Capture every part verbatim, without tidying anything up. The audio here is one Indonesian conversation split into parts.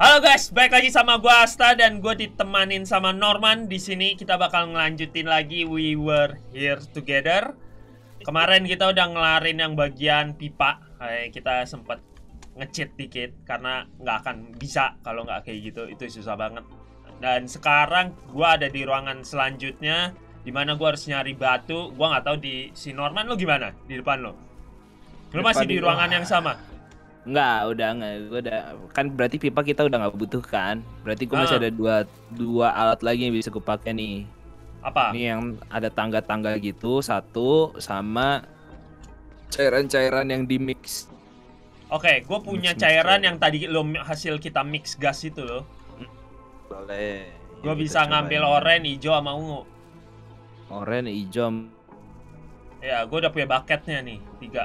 Halo guys, balik lagi sama gua Asta dan gua ditemanin sama Norman. Di sini kita bakal ngelanjutin lagi We Were Here Together. Kemarin kita udah ngelarin yang bagian pipa. Kayak kita sempet nge-cheat dikit karena nggak akan bisa kalau nggak kayak gitu. Itu susah banget. Dan sekarang gua ada di ruangan selanjutnya, dimana gua harus nyari batu. Gua nggak tahu di si Norman lo gimana di depan lo. Lo masih di ruangan yang sama? Enggak, udah enggak. Gua udah kan berarti pipa kita udah nggak butuhkan. Berarti gua masih Ah. ada dua dua alat lagi yang bisa gue pakai nih. Apa? Ini yang ada tangga-tangga gitu satu sama cairan-cairan yang di mix. Oke, gue punya Mix-mix cairan ya. yang tadi lo hasil kita mix gas itu loh. Boleh. Gue Ya, bisa kita ngambil cobain. oranye, hijau, sama ungu. Oranye, hijau. Ya, gue udah punya bucketnya nih, tiga.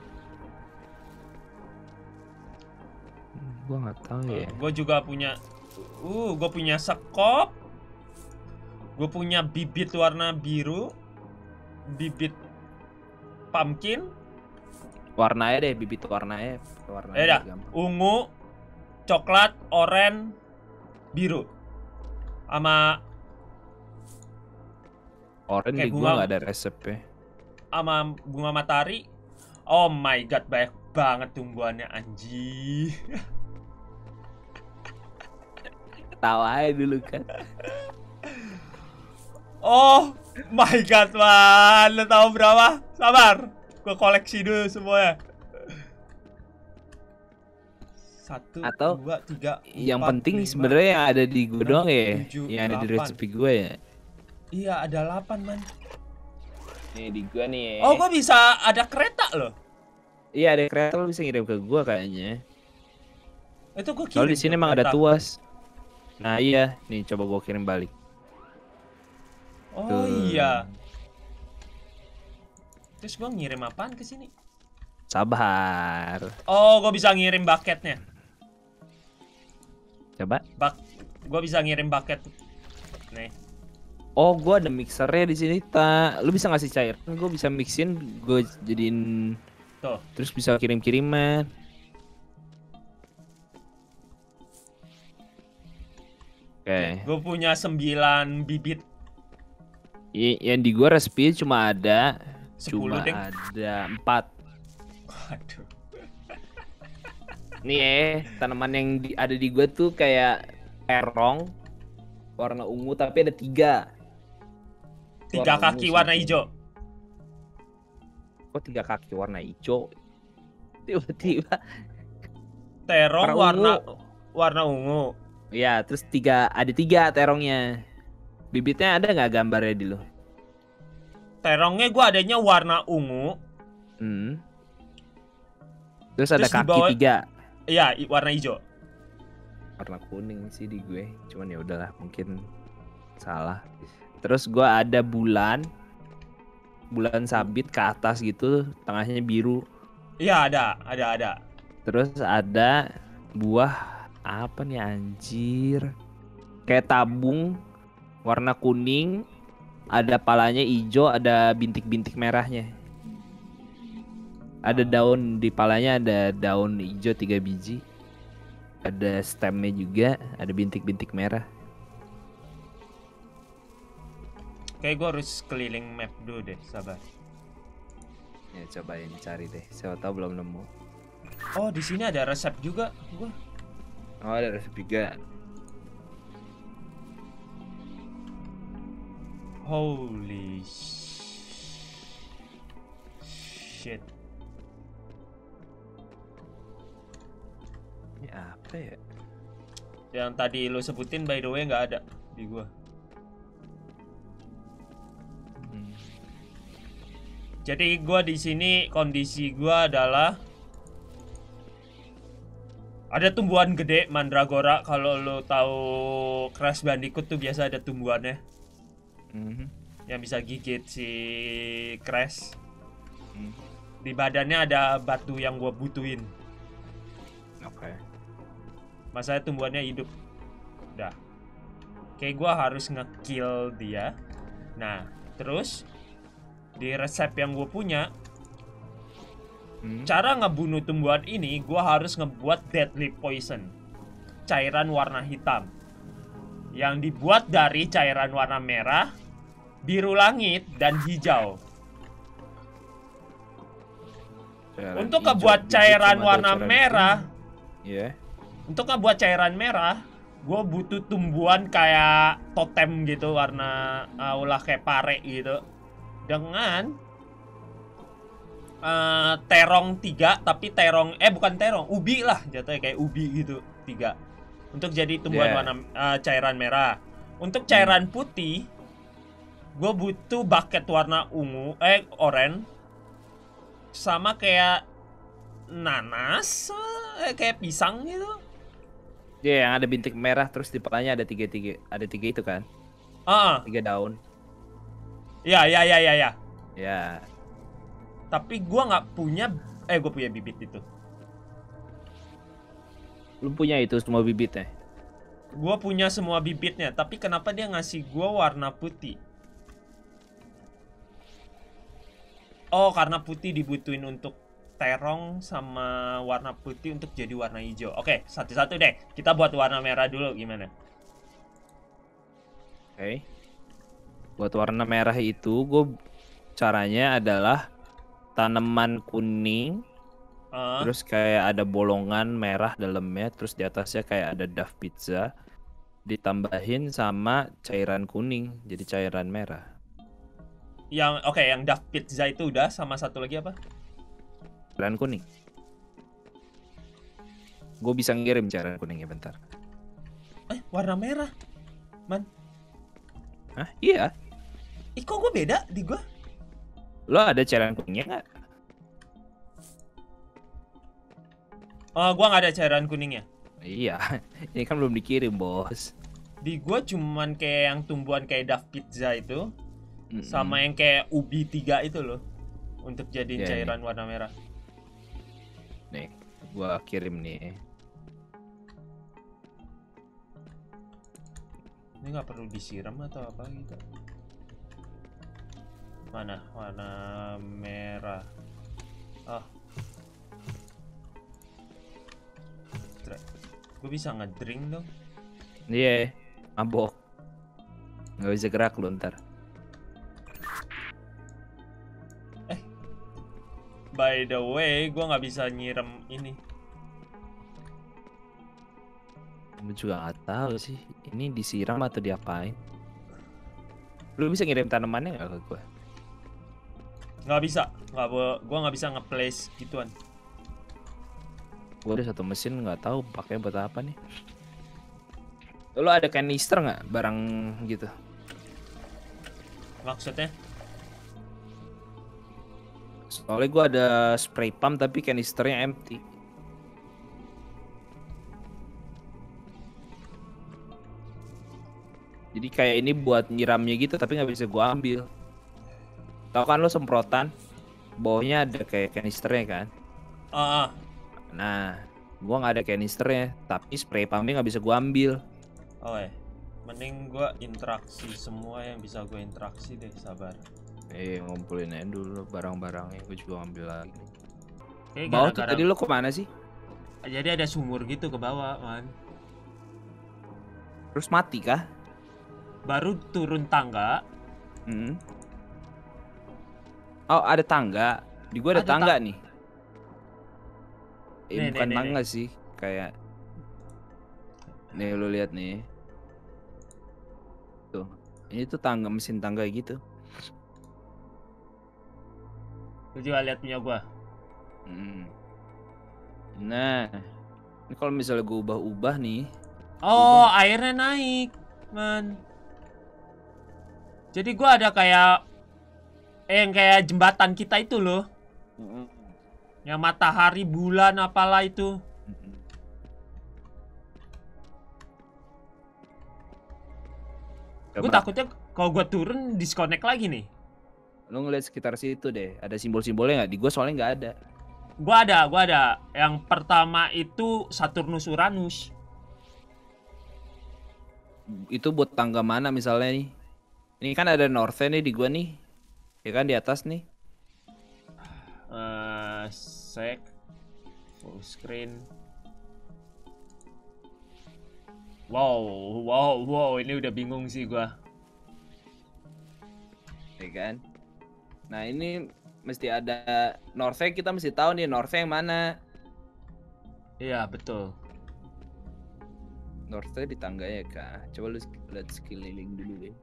Gua nggak tahu ya. Gue juga punya, uh, gue punya sekop. Gue punya bibit warna biru, bibit pumpkin. Warnanya deh, bibit warnanya. Warnanya Ya dah, gampang. ungu, coklat, oranye, biru, sama Oranye kayak di bunga- gua nggak ada resepnya. sama bunga matahari. Oh my god, banyak banget tumbuhannya, anjing. Tawa aja dulu kan. Oh my god, man. Lo tahu berapa? Sabar, gue koleksi dulu semuanya. Satu, Atau dua, tiga, Yang empat, penting lima. sebenarnya yang ada di gua enam, doang ya, tujuh, yang ada di delapan. resepi gua ya. Iya, ada delapan, man. Nih di gua nih. Ya. Oh, gue bisa ada kereta loh. Iya, ada kereta lu bisa ngirim ke gua kayaknya. Itu gue kirim. Kalau di sini tuh emang ada kereta. tuas. Nah iya, nih coba gua kirim balik. Oh Tuh. iya. Terus gue ngirim apaan ke sini? Sabar. Oh, gue bisa ngirim bucketnya. Coba. Bak, gue bisa ngirim bucket. Nih. Oh, gua ada mixernya di sini, Ta. Lu bisa ngasih cairan, gua bisa mixin, gua jadiin Tuh. terus bisa kirim-kiriman. Oke. Gue punya sembilan bibit. I- yang di gua resepi cuma ada Sepuluh, cuma Deng. ada empat. Waduh. Nih ya, tanaman yang di, ada di gua tuh kayak terong warna ungu tapi ada tiga. Tiga Warna kaki ungu warna sih. hijau. Kok tiga kaki warna hijau? Tiba-tiba. Terong Warna warna ungu. warna ungu. Ya, terus tiga ada tiga terongnya. Bibitnya ada nggak gambarnya di lo? Terongnya gue adanya warna ungu. Hmm. Terus ada Terus di kaki bawah- tiga. Iya, i- warna hijau. Warna kuning sih di gue. Cuman ya udahlah, mungkin salah. Terus gua ada bulan. Bulan sabit ke atas gitu, tengahnya biru. Iya, ada, ada, ada. Terus ada buah apa nih anjir? Kayak tabung warna kuning, ada palanya hijau, ada bintik-bintik merahnya. Ada daun di palanya, ada daun hijau tiga biji. Ada stemnya juga, ada bintik-bintik merah. Kayak gue harus keliling map dulu deh, sabar. Ya cobain cari deh, siapa tahu belum nemu. Oh, di sini ada resep juga. Gua. Oh ada resep juga. Holy shit. Ini apa ya? Yang tadi lu sebutin by the way nggak ada di gua. Hmm. Jadi gua di sini kondisi gua adalah ada tumbuhan gede mandragora. Kalau lo tahu Crash Bandicoot tuh biasa ada tumbuhannya Mhm. yang bisa gigit si Crash. Hmm. Di badannya ada batu yang gua butuhin. Oke. Masalahnya tumbuhannya hidup. Udah. Kayak gua harus nge-kill dia. Nah, terus di resep yang gue punya, Hmm. cara ngebunuh tumbuhan ini, gua harus ngebuat deadly poison. cairan warna hitam yang dibuat dari cairan warna merah, biru langit, dan hijau. Cairan Untuk hijau, ngebuat bibit cairan sama warna cairan merah, kuning. Iya. untuk ngebuat cairan merah, gue butuh tumbuhan kayak totem gitu, warna uh, ulah kayak pare gitu, dengan uh, terong tiga, tapi terong eh bukan terong, ubi lah jatuhnya, kayak ubi gitu tiga, untuk jadi tumbuhan Yeah. warna uh, cairan merah. Untuk cairan putih, gue butuh bucket warna ungu eh oranye, sama kayak nanas, eh, kayak pisang gitu. Dia yeah, yang ada bintik merah terus di kepalanya ada tiga tiga ada tiga itu kan? Ah, Tiga daun. ya ya ya ya ya. Ya. Tapi gua nggak punya, eh gue punya bibit itu. Lu punya itu semua bibitnya? Gua punya semua bibitnya, tapi kenapa dia ngasih gua warna putih? Oh, karena putih dibutuhin untuk terong sama warna putih untuk jadi warna hijau. Oke, satu-satu deh. Kita buat warna merah dulu gimana? Oke. Okay. Buat warna merah itu gue caranya adalah tanaman kuning. Uh, Terus kayak ada bolongan merah dalamnya, terus di atasnya kayak ada duff pizza, ditambahin sama cairan kuning, jadi cairan merah. yang oke, okay, yang duff pizza itu udah, sama satu lagi apa? Cairan kuning. Gue bisa ngirim cairan kuningnya bentar. Eh, warna merah, man. Hah? Iya. Ih, kok gue beda di gue? Lo ada cairan kuningnya nggak? Oh, gue nggak ada cairan kuningnya. Iya, ini kan belum dikirim bos. Di gue cuman kayak yang tumbuhan kayak duff pizza itu, Mm-mm. sama yang kayak ubi tiga itu loh, untuk jadiin Ya, cairan warna merah. Nih, gua kirim nih. Ini nggak perlu disiram atau apa gitu? Mana warna merah? Oh, gue bisa ngedrink dong. Iya, yeah, mabok. Nggak bisa gerak lu ntar. Eh, by the way, gue nggak bisa nyiram ini. Gue juga nggak tahu sih, ini disiram atau diapain. Lu bisa ngirim tanamannya nggak ke gue? Nggak bisa, nggak gue nggak bisa nge-place gituan. Gue ada satu mesin, nggak tahu pakai buat apa nih. Lu ada kanister nggak barang gitu? Maksudnya? Soalnya gue ada spray pump tapi kanisternya empty. Jadi kayak ini buat nyiramnya gitu tapi nggak bisa gue ambil. Tahu kan lo semprotan, bawahnya ada kayak kanisternya kan? Ah, uh, Nah, gua nggak ada kanisternya, tapi spray pumpnya nggak bisa gua ambil. oh eh, mending gue interaksi semua yang bisa gue interaksi deh, sabar. Eh, ngumpulin aja dulu barang-barangnya, gue juga ambil lagi. Oke, Bawah tuh gara-gara- tadi lo kemana sih? Jadi ada sumur gitu ke bawah, man. Terus mati kah? Baru turun tangga. Hmm. Oh, ada tangga. Di gua ada, Ada tangga ta- nih. Eh, Nih, bukan nih, nih, tangga sih, kayak nih lo lihat nih. Tuh. Ini tuh tangga, mesin tangga gitu. Lu juga lihat punya gue. Hmm. Nah, ini kalau misalnya gue ubah-ubah nih, Oh, airnya naik, man. Jadi gue ada kayak eh, yang kayak jembatan kita itu loh, yang matahari, bulan, apalah itu. Gue takutnya kalau gue turun disconnect lagi nih. Lo ngeliat sekitar situ deh, ada simbol-simbolnya nggak? Di gue soalnya nggak ada. Gue ada, gue ada. Yang pertama itu Saturnus Uranus. Itu buat tangga mana misalnya nih? Ini kan ada northnya nih di gua nih, ya kan di atas nih. Uh, sec full screen. Wow, wow, wow, ini udah bingung sih gua. Ya kan? Nah ini mesti ada Northnya, kita mesti tahu nih Northnya yang mana. Iya, betul. Northnya di tangga ya kak. Coba lu lihat sekeliling dulu deh.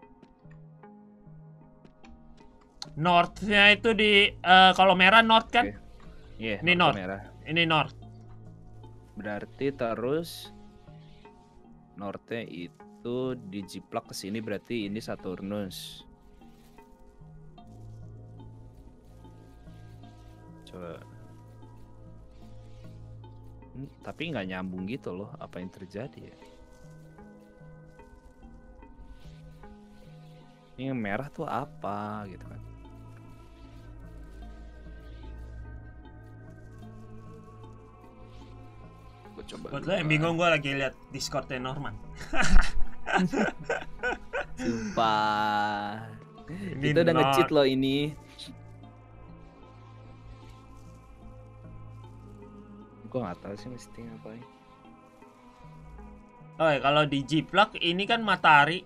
Northnya itu di uh, kalau merah north kan? Iya, yeah, ini north. Merah. Ini north. Berarti terus Northnya itu dijiplak ke sini, berarti ini Saturnus. Coba. Hmm, tapi nggak nyambung gitu loh, apa yang terjadi ya? Ini yang merah tuh apa gitu kan? Gue coba. Buat lo yang bingung, gue lagi lihat Discordnya Norman. Sumpah. Ini Kita udah not. nge-cheat loh ini. Gue nggak tahu sih mesti ngapain. Oh, ya, kalau di jiplak ini kan matahari.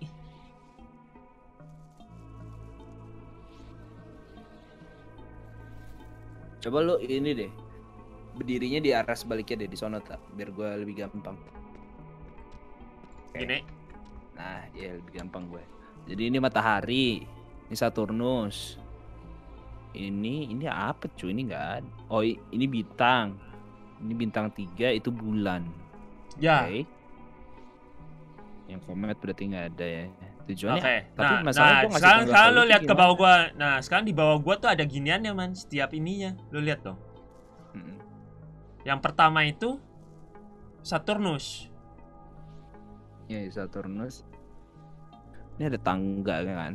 Coba lu ini deh, berdirinya di arah sebaliknya deh, di sono tak, biar gue lebih gampang. Gini. Nah, ya lebih gampang gue. Jadi ini matahari, ini Saturnus. Ini ini apa cuy? Ini nggak ada. Oh ini bintang. Ini bintang tiga, itu bulan. Ya. Okay. Yang komet berarti nggak ada ya. Tujuannya. Oke. Tapi Nah, masalahnya nah gua ngasih sekarang tanggal sekarang tahu lo itu lihat ke gimana? bawah gua. Nah, sekarang di bawah gua tuh ada giniannya, man. Setiap ininya. Lo lihat dong. Mm-mm. Yang pertama itu Saturnus. Ya Saturnus. Ini ada tangga kan?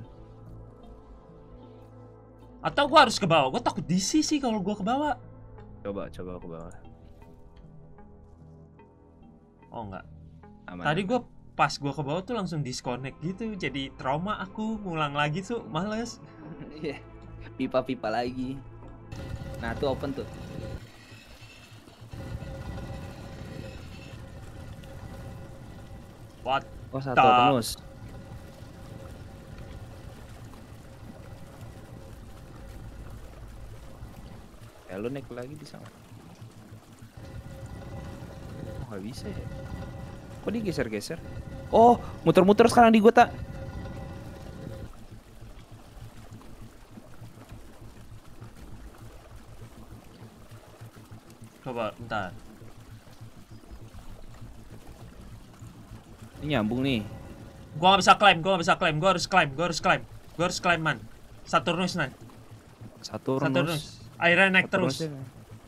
Atau gua harus ke bawah? Gua takut D C sih kalau gua ke bawah. Coba coba ke bawah. Oh enggak. Aman. Tadi gua pas gua ke bawah tuh langsung disconnect gitu. Jadi trauma aku, ngulang lagi tuh males. Iya. Pipa-pipa lagi. Nah, tuh open tuh. What? Oh, Saturnus. Ya lu naik lagi bisa nggak? Oh, nggak bisa ya. Kok dia geser-geser? Oh, muter-muter sekarang di gua tak. Coba bentar. Ini nyambung nih. Gua nggak bisa climb, gua nggak bisa climb, gua harus climb, gua harus climb, gua harus climb man. Saturnus man. Saturnus. Saturnus. Airnya naik terus. Saturnusnya.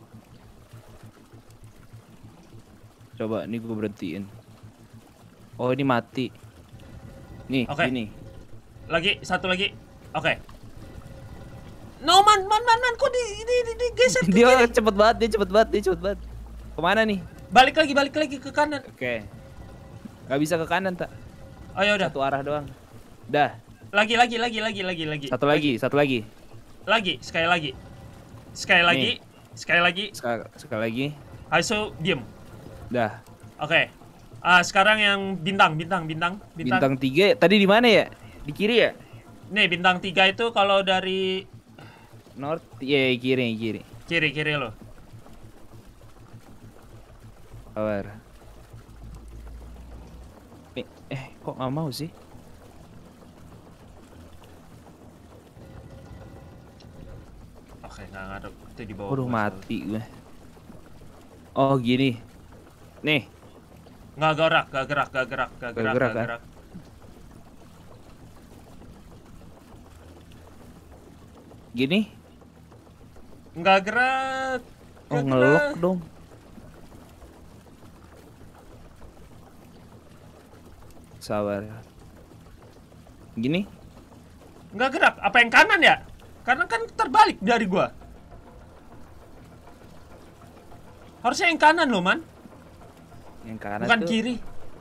Coba, ini gue berhentiin. Oh, ini mati. Nih, Oke. gini. Lagi, satu lagi. Oke. No man, man, man, man, kok di di di, di geser ke Dia kiri? cepet banget, dia cepet banget, dia cepet banget. Kemana nih? Balik lagi, balik lagi ke kanan. Oke. Gak bisa ke kanan tak? Oh ya udah. Satu arah doang. Dah. Lagi, lagi, lagi, lagi, lagi, lagi. Satu lagi, satu lagi. Lagi, sekali lagi. Sekali lagi, sekali lagi. Sekali, sekali lagi. Aiso diem. Dah. Oke. Ah, sekarang yang bintang, bintang, bintang, bintang. Bintang tiga tadi di mana ya? Di kiri ya? Nih, bintang tiga itu kalau dari North, iya yeah, kiri, kiri. kiri, kiri lo. Power. Eh, eh, kok nggak mau sih? Oke, nggak ngaruh. Itu di bawah. Waduh, gua. mati gue. Oh, gini. Nih. Nggak gerak, nggak gerak, nggak gerak, nggak Nggak gerak, gerak, nggak kan? gerak. Gini. Nggak gerak. Oh, nggak ngelok gerak. dong. Sabar. Gini. Nggak gerak. Apa yang kanan ya? Karena kan terbalik dari gua. Harusnya yang kanan loh, man. Yang kanan Bukan tuh kiri.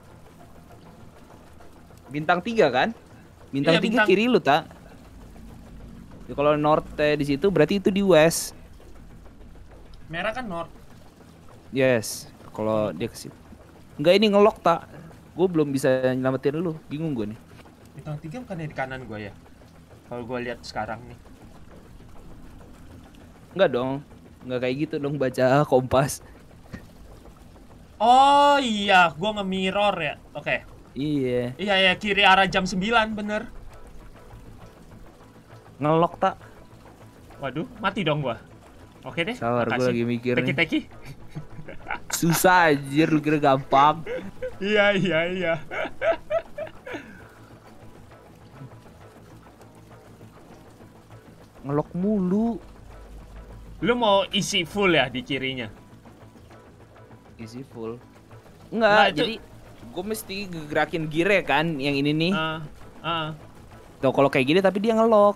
bintang tiga kan? Bintang Iya, tiga bintang- kiri lu tak? Ya, kalau north eh, di situ berarti itu di west. Merah kan north. Yes. Kalau dia ke situ. Enggak, ini ngelok tak? Gue belum bisa nyelamatin lu, bingung gue nih. Bintang tiga bukannya di kanan gue ya? Kalau gue lihat sekarang nih. Enggak dong, enggak kayak gitu dong baca kompas. Oh iya, gue nge-mirror ya. Oke. Iya. Iya ya, kiri arah jam sembilan bener. Ngelok tak? Waduh, mati dong gue. Oke deh. Sabar, gue lagi mikir nih. Teki-teki. Susah anjir, lu kira gampang. Iya iya iya. Ngelok mulu. Lu mau isi full ya di kirinya? Isi full. Enggak, Nah, itu- jadi gue mesti gerakin gear kan, yang ini nih. Ah, ah. Tuh kalau kayak gini tapi dia ngelok.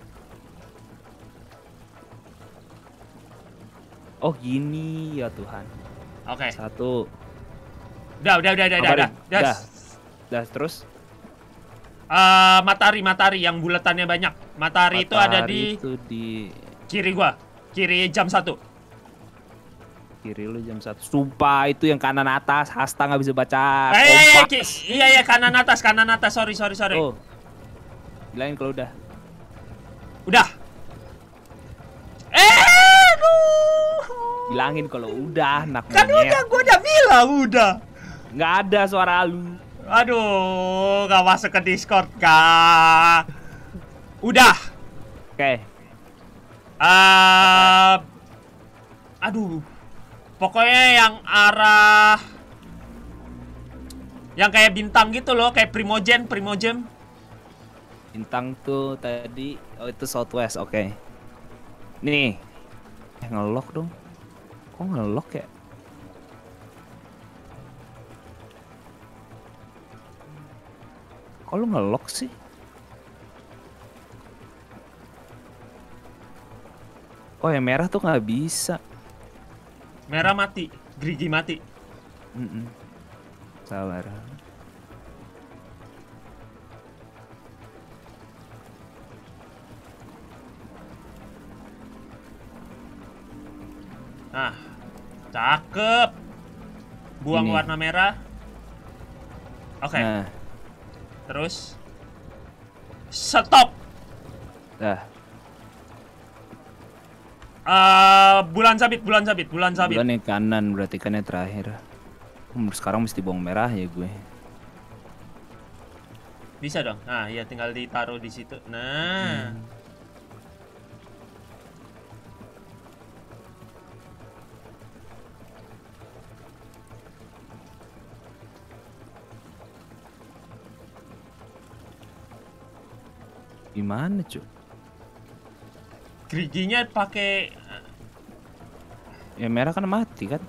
Oh gini ya Tuhan. Oke. Satu. Udah, udah, udah, udah, udah, Kabarin. udah. Udah. Udah terus. Eh, matahari, matahari yang bulatannya banyak. Matahari, itu ada Matahari di itu di kiri gua. Kiri jam satu. kiri lu jam satu. Sumpah itu yang kanan atas, Hasta nggak bisa baca Eh, iya, iya, kompas. ki- iya, iya, kanan atas, kanan atas. Sorry, sorry, sorry. Oh. Bilangin kalau udah. Udah. Eh, aduh. Bilangin kalau udah, nak Kan udah, gua udah bilang udah. Nggak ada suara lu. Aduh, gak masuk ke Discord, Kak. Udah. Oke. Eh, aduh. Pokoknya yang arah yang kayak bintang gitu loh, kayak Primogen, Primogen. Bintang tuh tadi, oh itu southwest, oke. Nih, eh, ngelok dong. Kok ngelok ya? Kok lu ngelok sih? Oh yang merah tuh nggak bisa. Merah mati, gerigi mati. Mm-mm. Sabar. Nah, cakep. Buang Ini. warna merah. Oke, Nah, terus stop. dah. Eh, bulan sabit, bulan sabit, bulan sabit. Bulan yang kanan berarti kan yang terakhir. Hmm, sekarang mesti buang merah ya gue. Bisa dong. Nah, ya tinggal ditaruh di situ. Nah. Hmm. Gimana cuy? Geriginya pakai Ya merah kan mati kan?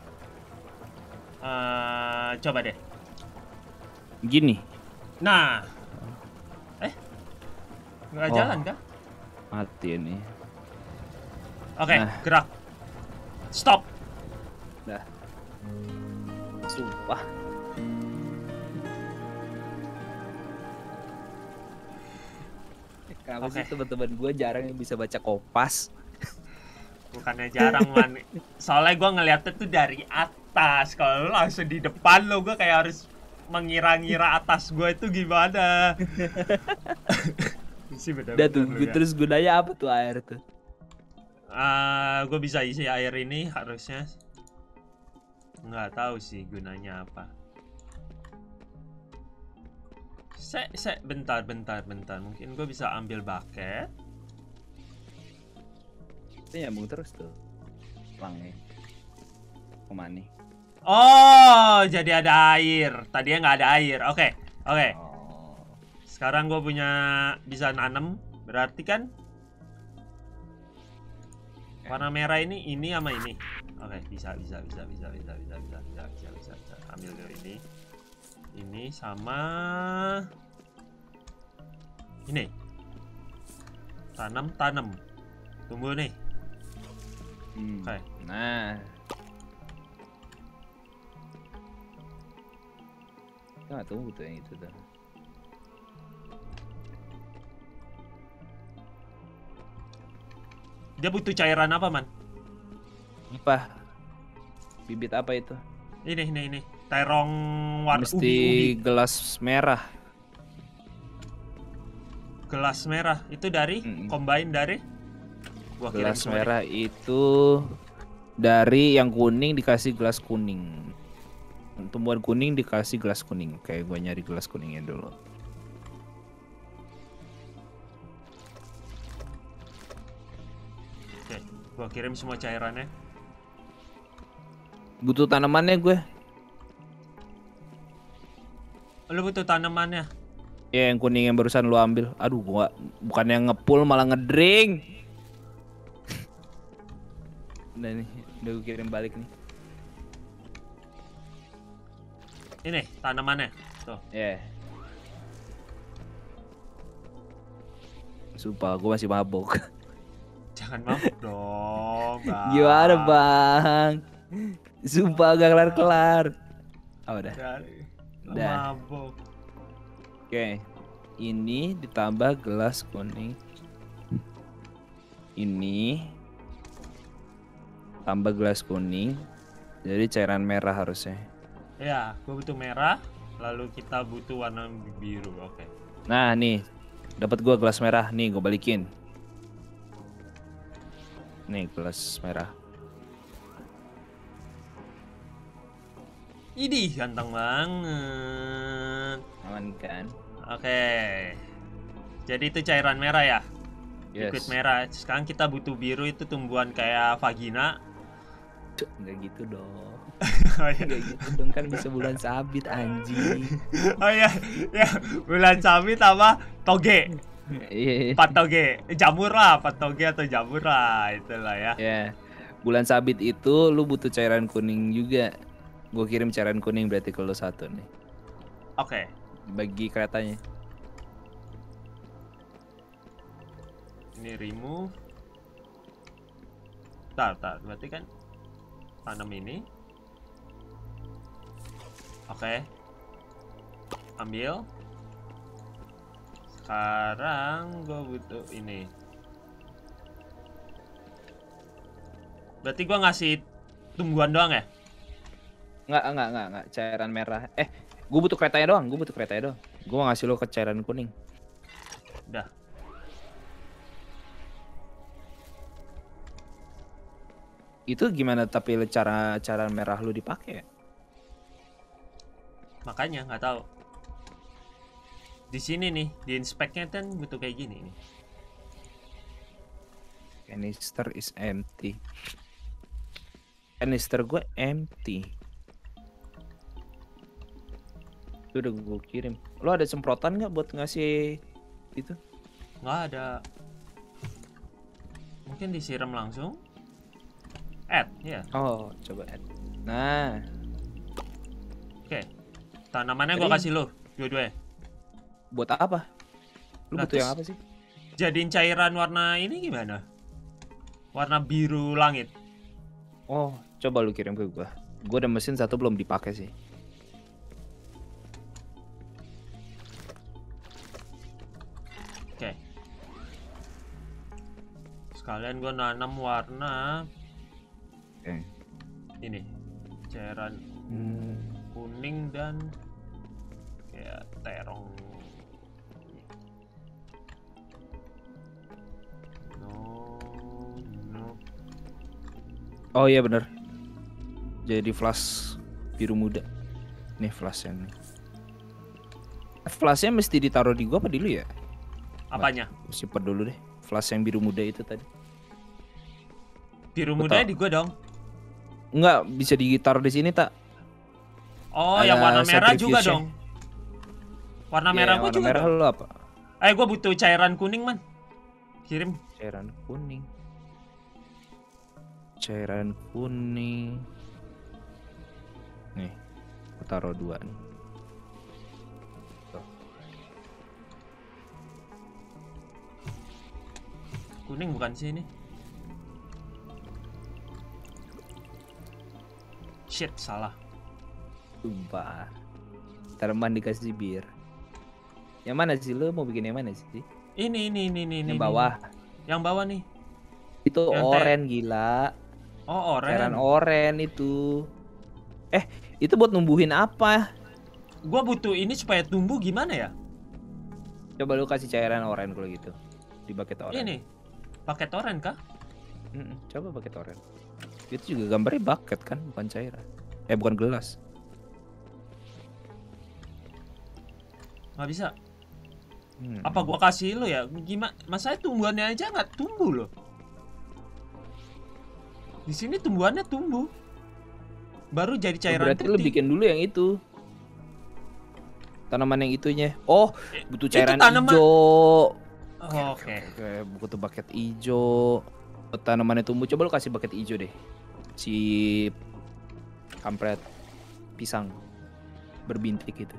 eh coba deh. Gini. Nah. Eh. Nggak Oh. jalan kah? Mati ini. Oke, Nah. gerak. Stop. Dah. Sumpah. Kenapa Oke. sih teman-teman gue jarang yang bisa baca kompas? Bukannya jarang, man. Soalnya gue ngeliatnya tuh dari atas. Kalau lu langsung di depan lo, gue kayak harus mengira-ngira atas gue itu gimana. Sih Udah bener-bener tunggu lu ya. terus gunanya apa tuh air tuh? Ah, gue bisa isi air ini harusnya. Nggak tahu sih gunanya apa. Se, se, bentar, bentar, bentar. Mungkin gue bisa ambil bucket. Itu nyambung terus tuh. Langnya. Kemana nih? Oh, jadi ada air. Tadinya nggak ada air. Oke, oke. Oh. Sekarang gue punya bisa nanem. Berarti kan warna merah ini, ini sama ini. Oke, bisa, bisa, bisa, bisa, bisa, bisa, bisa, bisa, bisa, bisa, bisa. Ambil dulu ini. Ini sama ini. Tanam, tanam. Tunggu nih. Hmm. Oke. Nah. Kita nggak tunggu tuh yang itu tuh. Dia butuh cairan apa, Man? Apa? Bibit apa itu? Ini, ini, ini. terong warna Mesti ubi-ubi. gelas merah. Gelas merah itu dari Mm-mm. combine dari gua kirim Gelas semua deh. merah itu dari yang kuning dikasih gelas kuning. Tumbuhan kuning dikasih gelas kuning. Kayak gue nyari gelas kuningnya dulu. Oke, gua kirim semua cairannya. Butuh tanamannya gue. Lu butuh tanamannya. Ya yang kuning yang barusan lu ambil. Aduh gua bukan yang ngepul malah ngedrink. Udah nih, udah gue kirim balik nih. Ini tanamannya. Tuh. Ya. Yeah. Sumpah gue masih mabok. Jangan mabuk dong, Bang. Gimana bang? Sumpah gak kelar-kelar. Oh udah. Dari Dah. mabuk. Oke, ini ditambah gelas kuning. Ini tambah gelas kuning. Jadi cairan merah harusnya. Ya, gue butuh merah. Lalu kita butuh warna biru. Oke. Nah nih, dapat gua gelas merah. Nih gue balikin. Nih gelas merah. Idih, ganteng banget. Aman kan? Oke. Jadi itu cairan merah ya? Yes. Liquid merah. Sekarang kita butuh biru, itu tumbuhan kayak vagina. Enggak gitu dong. Oh iya. Enggak gitu dong, kan bisa bulan sabit anjing. Oh iya, ya bulan sabit apa toge, Iya. empat toge, jamur lah, empat toge atau jamur lah, itulah ya. Ya. Bulan sabit itu lu butuh cairan kuning juga. Gue kirim cairan kuning berarti ke lu satu nih. Oke. Bagi keretanya. Ini remove. Tar, tar, berarti kan tanam ini. Oke. Ambil. Sekarang gue butuh ini. Berarti gue ngasih tumbuhan doang ya? Enggak, enggak, enggak, enggak. Cairan merah. Eh, gue butuh keretanya doang. Gue butuh keretanya doang. Gue mau ngasih lo ke cairan kuning. Udah. Itu gimana tapi cara cara merah lu dipakai ya? Makanya nggak tahu. Di sini nih, di inspeknya kan butuh kayak gini nih. Canister is empty. Canister gue empty. Itu udah gue kirim. Lo ada semprotan nggak buat ngasih itu? Nggak ada. Mungkin disiram langsung. Add, ya. Oh, coba add. Nah, Oke. Tanamannya gua Jadi- kasih lo, dua-duanya. buat apa? Lu Nah, butuh yang terus- apa sih? Jadiin cairan warna ini gimana? Warna biru langit. Oh, coba lu kirim ke gua. Gua ada mesin satu belum dipakai sih. Oke. Sekalian gua nanam warna Oke. ini. Cairan Hmm. kuning dan kayak terong. No, no. Oh iya bener. Jadi flash biru muda. Nih flashnya nih. Flashnya mesti ditaruh di gua apa di lu ya? Apanya? Simpan dulu deh. Flash yang biru muda itu tadi. Biru Betul. mudanya di gua dong. Enggak bisa ditaruh di sini tak? Oh, Ada yang warna merah juga centrifuge-nya. dong. Warna Iya, merah yang gua warna juga merah dong. lu apa? Eh, gua butuh cairan kuning, man. Kirim. Cairan kuning. Cairan kuning. Nih, aku taruh dua nih. Tuh. Kuning bukan sih ini. Shit, salah. Sumpah. Teman dikasih bir. Yang mana sih lu mau bikin yang mana sih? Ini, ini, ini, ini. Yang ini. bawah. Yang bawah nih. Itu Yang oren gila. Oh, Cairan orange. oren itu. Eh, Itu buat numbuhin apa? Gua butuh ini supaya tumbuh gimana ya? Coba lu kasih cairan oranye kalau gitu. Di bucket oranye. Ini paket oranye kah? Mm-mm, coba bucket oranye. Itu juga gambarnya bucket kan, bukan cairan. Eh bukan gelas. Nggak bisa. Hmm. Apa gua kasih lo ya? Gimana? Masalahnya tumbuhannya aja nggak tumbuh loh. Di sini tumbuhannya tumbuh. Baru jadi cairan Berarti putih. lu bikin dulu yang itu. Tanaman yang itunya. Oh, butuh cairan tanaman- hijau. Oh, Oke. Oke, butuh bucket hijau. Tanamannya tumbuh. Coba lu kasih bucket hijau deh. Si kampret pisang berbintik itu.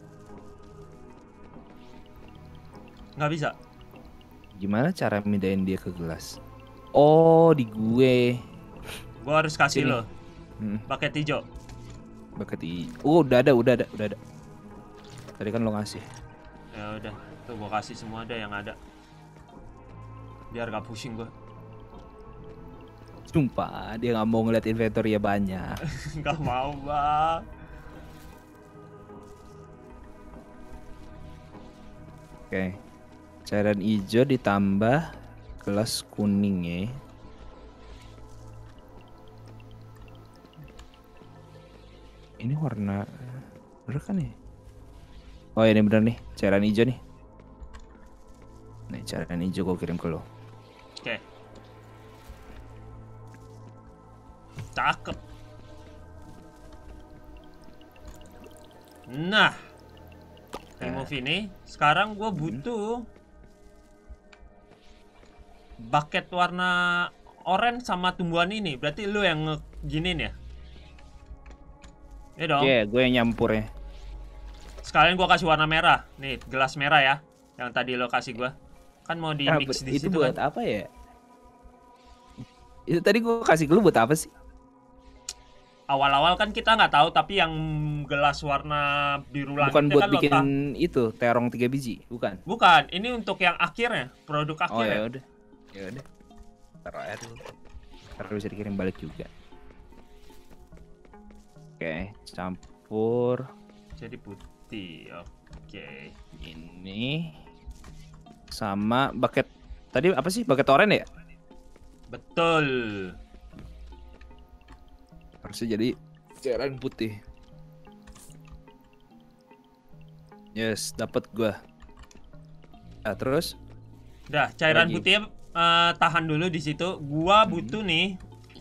Nggak bisa. Gimana cara mindahin dia ke gelas? Oh, di gue. Gua harus kasih Sini. lo Hmm, paket hijau. bucket hijau. Oh, udah ada, udah ada, udah ada. Tadi kan lo ngasih. Ya udah, tuh gua kasih semua ada yang ada. Biar gak pusing gua. Sumpah, dia nggak mau ngeliat inventory ya banyak. Gak mau, Bang. Oke. Cairan hijau ditambah gelas kuning ya. Ini warna bener kan ya? Oh ini bener nih, cairan hijau nih. Nih cairan hijau gue kirim ke lo. Oke. Cakep. Nah, remove ini. Sekarang gue butuh bucket warna oranye sama tumbuhan ini. Berarti lu yang ngeginin ya? Ya dong. Iya, yeah, gue yang nyampur ya. Sekalian gua kasih warna merah. Nih, gelas merah ya. Yang tadi lo kasih gua. Kan mau di Ah, mix di itu situ buat kan. apa ya? Itu tadi gue kasih ke lu buat apa sih? Awal-awal kan kita nggak tahu, tapi yang gelas warna biru langit Bukan buat kan lo bikin tah- itu terong tiga biji, bukan? Bukan, ini untuk yang akhirnya, produk Oh akhirnya. ya udah, ya udah. Taruh aja dulu. Ntar bisa dikirim balik juga. Oke, campur Jadi putih. Oke. ini sama bucket tadi apa sih? Bucket oranye ya? Betul. Harusnya jadi cairan putih. Yes, dapat gua. Nah, terus Dah, cairan Lagi. putihnya eh, tahan dulu di situ. Gua Hmm. butuh nih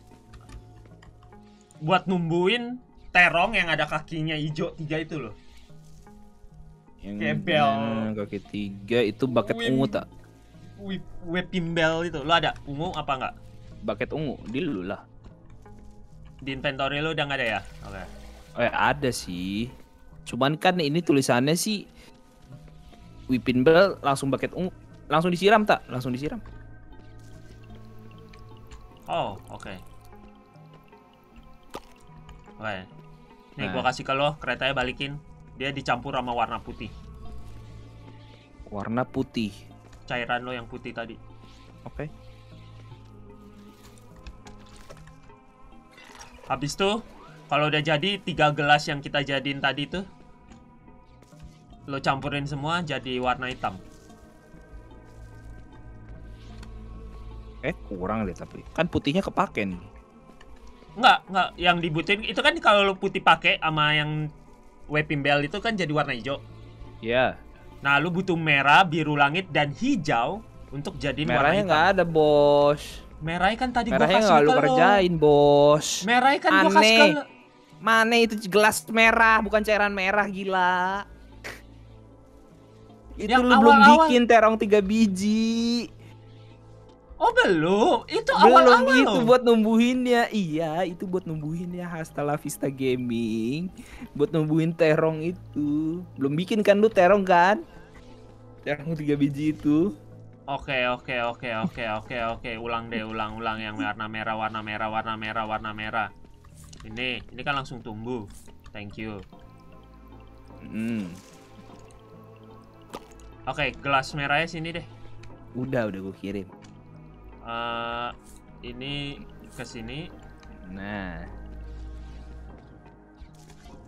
buat numbuhin terong yang ada kakinya hijau tiga itu loh. yang Kayak bel. nah, kaki tiga itu bucket Wim. ungu tak? Whip, whipping bell itu. Lo ada ungu apa enggak? Bucket ungu di lu lah. Di inventory lo udah nggak ada ya? Oke. Oh ya ada sih. Cuman kan ini tulisannya sih Whipping Bell langsung bucket ungu. Langsung disiram tak? Langsung disiram. Oh, oke. Oke. Nih Nah. gua kasih ke lo, keretanya balikin. Dia dicampur sama warna putih. Warna putih. Cairan lo yang putih tadi. Oke. Habis tuh, kalau udah jadi tiga gelas yang kita jadiin tadi tuh, lo campurin semua jadi warna hitam. Eh kurang deh tapi kan putihnya kepake nih. Enggak, enggak. Yang dibutuhin itu kan kalau lo putih pakai sama yang whipping bell itu kan jadi warna hijau. Ya. Nah, lu butuh merah, biru langit, dan hijau untuk jadiin warna Merahnya hitam. nggak ada bos. Merahnya kan tadi gua Merahnya kasih nggak lu ke lo. kerjain bos. Merahnya kan gua kasih ke Aneh. lo. Mana itu gelas merah bukan cairan merah gila. Itu Yang lu belum awal-awal. bikin terong tiga biji. Oh, belum. Itu Belum awal-awal itu loh. buat numbuhinnya. Iya, itu buat numbuhinnya Hasta La Vista Gaming. Buat numbuhin terong itu. Belum bikin kan lu terong kan? Terong tiga biji itu. Oke, oke, oke, oke, oke, oke. Ulang deh, ulang, ulang yang warna merah, warna merah, warna merah, warna merah. Ini, ini kan langsung tumbuh. Thank you. Hmm. Oke, gelas merahnya sini deh. Udah, udah gue kirim. Eh, ini ke sini. Nah,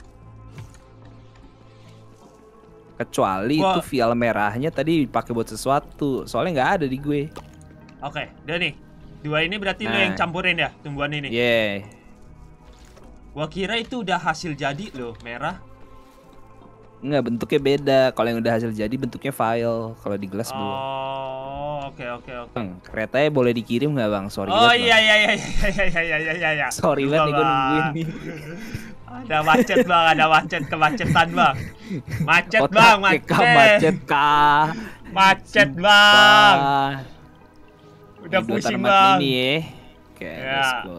Kecuali Gua- itu vial merahnya tadi dipakai buat sesuatu. Soalnya nggak ada di gue. Oke, udah nih. Dua ini berarti lo Nah. yang campurin ya, tumbuhan ini. Yeah. Gua kira itu udah hasil jadi loh, merah. Enggak, bentuknya beda. Kalau yang udah hasil jadi bentuknya file. Kalau di gelas belum. Oh, oke oke oke. Bang, keretanya boleh dikirim nggak bang? Sorry Oh banget, iya Bang. iya iya iya iya iya iya iya iya. Sorry Lupa, banget nih gue Bang. nungguin nih. Ada macet bang, ada macet kemacetan bang. Macet Otak bang, K, macet. macet kah? Macet bang. Udah Ini dua pusing tanaman bang. Ini ya. Oke, Ya. let's go.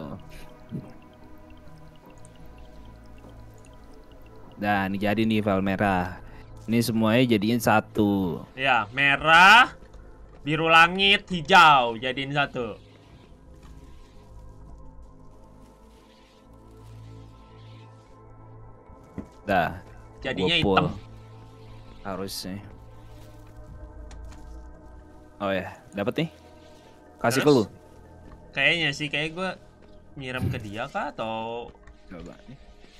Nah, ini jadi nih file merah. Ini semuanya jadiin satu. Ya, merah, biru langit, hijau, jadiin satu. Dah. Jadinya gua pull. hitam. Harusnya. Oh ya, dapat nih. Kasih ke Terus? lu. Kayaknya sih, kayak gue nyiram ke dia kah atau Coba nih.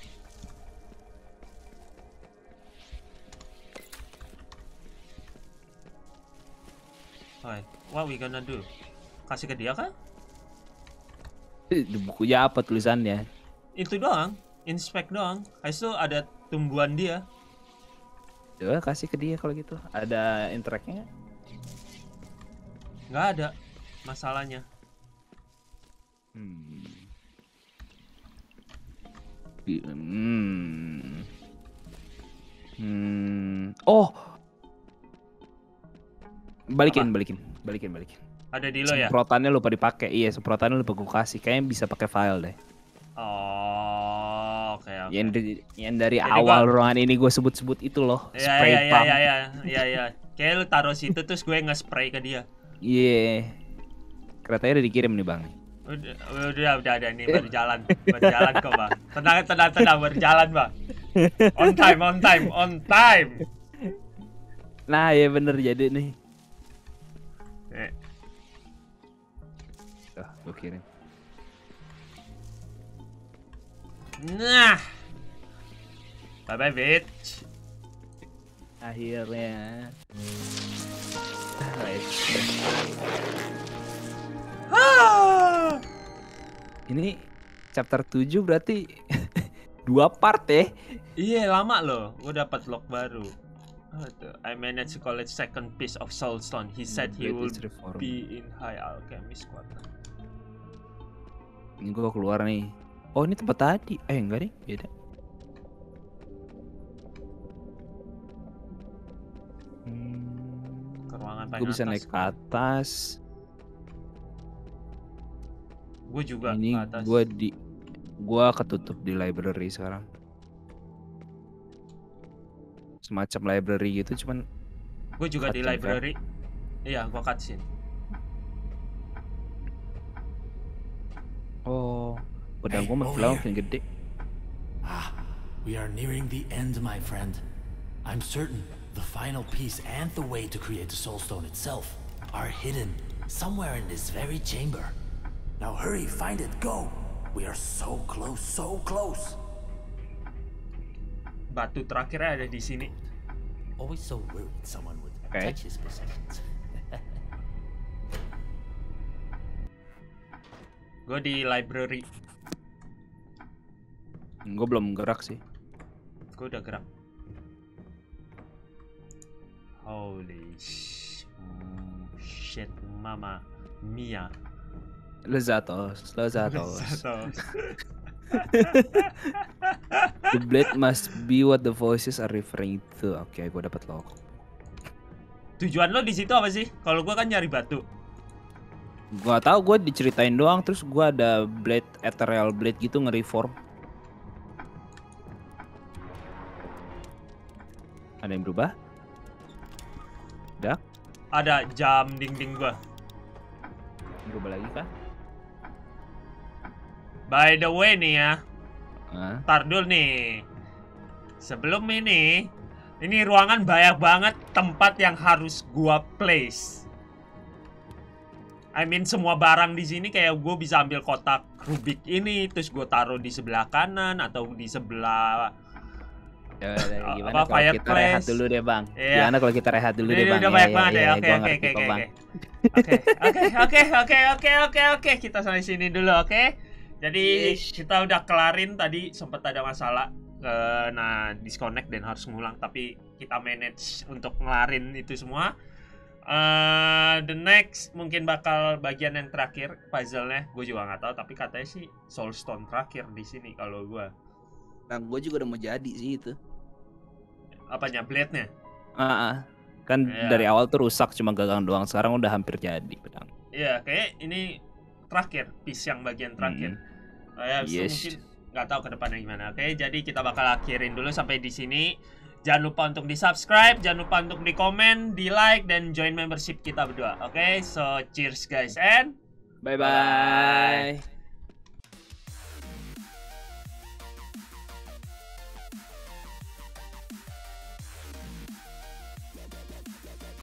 Hai, what we gonna do? Kasih ke dia kah? Eh, Di bukunya apa tulisannya? Itu doang, inspect doang. Habis itu ada tumbuhan dia. Coba kasih ke dia kalau gitu. Ada interact-nya? Nggak ada masalahnya. Hmm. Hmm. Hmm. Oh. Balikin, Apa? balikin, balikin, balikin. Ada di lo ya? Semprotannya lupa dipakai. Iya, semprotannya lupa gue kasih. Kayaknya bisa pakai file deh. Oh, oke oke. Yang dari, yang dari Jadi awal gua- ruangan ini gue sebut-sebut itu loh. Iya Spray iya iya pump. iya iya iya iya. Kayak lu taruh situ terus gue nge-spray ke dia. Iya. Keretanya udah dikirim nih bang. Udah udah udah ada nih baru jalan. Baru jalan kok, Bang. Tenang tenang tenang baru jalan, Bang. On time, on time, on time. Nah ya bener jadi nih. Eh, Tuh, gue kirim. Nah. Bye bye bitch. Akhirnya. Ah. Ini chapter tujuh berarti dua part ya. Iya lama loh, gue dapat log baru. Oh, tuh. I managed to collect second piece of soulstone. He said he will British Reform. be in high alchemist quarter. Ini gua keluar nih. Oh ini tempat tadi. Eh enggak nih, beda. Hmm. Ke ruangan paling Gue bisa atas. naik ke atas. Gue juga Ini ke atas. gua di gua ketutup di library sekarang. Semacam library gitu cuman Gue juga di cutscene, library. Iya, gue cutscene. oh pedang Hey, gua over makin lama here. makin gede. Ah, we are nearing the end, my friend. I'm certain the final piece and the way to create the soulstone itself are hidden somewhere in this very chamber. Now hurry, find it, go! We are so close, so close! Batu terakhirnya ada di sini. Always so worried someone would Okay. touch his possessions. Gue di library. Gue belum gerak sih. Gue udah gerak. Holy sh- shit, mama Mia. Lezatos, Lezatos. Satu. The blade must be what the voices are referring to. Oke, gue dapat lock. Tujuan lo di situ apa sih? Kalau gue kan nyari batu. Gua tahu, gue diceritain doang. Terus gue ada blade, ethereal blade gitu nge-reform. Ada yang berubah? Udah? Ada jam dinding gue. Berubah lagi kah? By the way nih ya, Hah? tar dulu nih. Sebelum ini, ini ruangan banyak banget tempat yang harus gua place. I mean semua barang di sini kayak gue bisa ambil kotak Rubik ini, terus gue taruh di sebelah kanan atau di sebelah Ya, udah, gimana Apa, kalau kita fireplace? rehat dulu deh bang? Iya. Gimana kalau kita rehat dulu Ini deh bang? udah banyak banget ya. ya, Oke, gua oke, ngerti oke, kok, oke, bang. oke. Oke, oke, oke, oke, oke, oke. Kita sampai sini dulu, oke? Jadi kita udah kelarin tadi sempat ada masalah ke nah disconnect dan harus ngulang, tapi kita manage untuk ngelarin itu semua. Uh, the next mungkin bakal bagian yang terakhir puzzle-nya, gue juga nggak tahu, tapi katanya sih soulstone terakhir di sini kalau gue. Nah, gue juga udah mau jadi sih itu. Apanya, blade-nya? Ah, ah. Kan Iya. dari awal tuh rusak cuma gagang doang, sekarang udah hampir jadi pedang. Iya, kayak ini terakhir, piece yang bagian terakhir. Hmm. Uh, ya, so Yes. mungkin nggak tahu ke depannya gimana. Oke, jadi kita bakal akhirin dulu sampai di sini. Jangan lupa untuk di-subscribe, jangan lupa untuk di-komen, di-like, dan join membership kita berdua. Oke, so cheers guys and Bye bye.